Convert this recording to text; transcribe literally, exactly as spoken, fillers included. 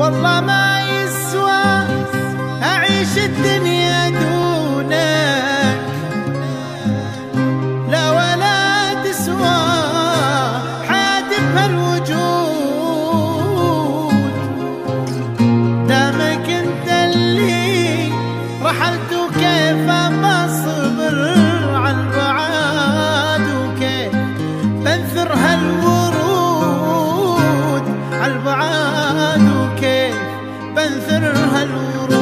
والله ما يسوى أعيش الدنيا دونك، لا ولا تسوى حياتي بهالوجود. دامك انت اللي رحلت وكيف بصبر عالبعاد، وكيف بنثر هالورود عالبعاد، وكيف بنثر هالورود.